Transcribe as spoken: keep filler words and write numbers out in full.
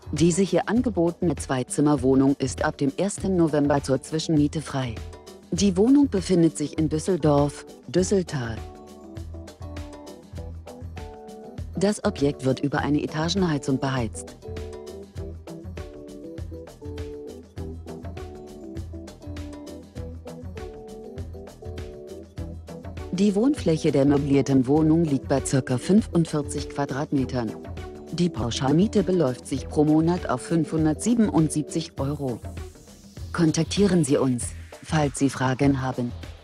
Diese hier angebotene Zweizimmerwohnung ist ab dem ersten November zur Zwischenmiete frei. Die Wohnung befindet sich in Düsseldorf, Düsseltal. Das Objekt wird über eine Etagenheizung beheizt. Die Wohnfläche der möblierten Wohnung liegt bei ca. fünfundvierzig Quadratmetern. Die Pauschalmiete beläuft sich pro Monat auf fünfhundertsiebenundsiebzig Euro. Kontaktieren Sie uns, falls Sie Fragen haben.